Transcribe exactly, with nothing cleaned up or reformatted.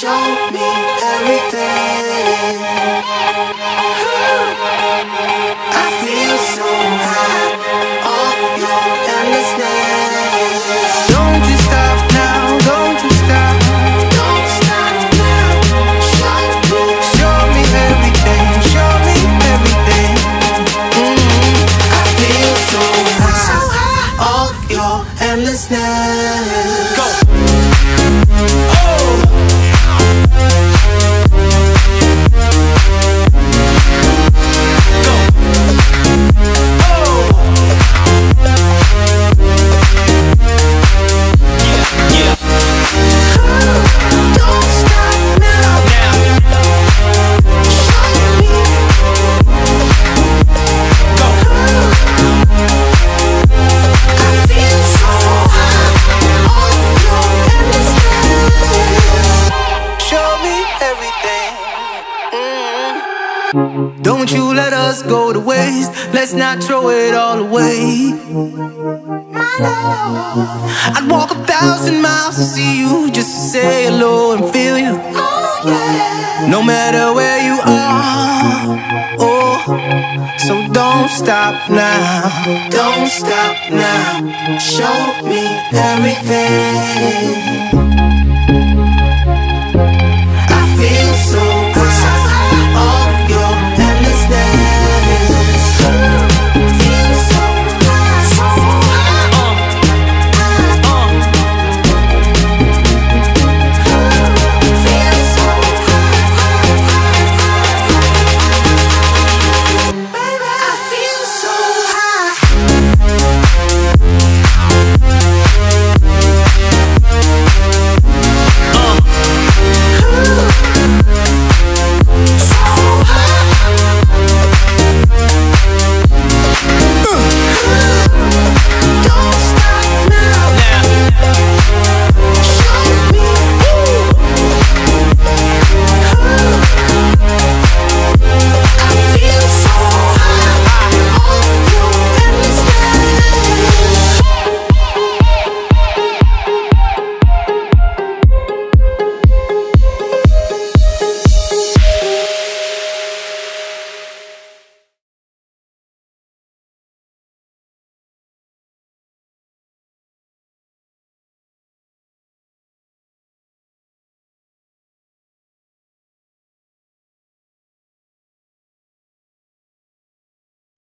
show me everything. I feel so high off your endlessness. Don't you stop now, don't you stop. Don't stop now. Show me, show me everything, show me everything. Mm-hmm. I feel so high off your endlessness. Go. Don't you let us go to waste. Let's not throw it all away. My love, I'd walk a thousand miles to see you, just to say hello and feel you. Oh yeah. No matter where you are. Oh, so don't stop now. Don't stop now. Show me everything.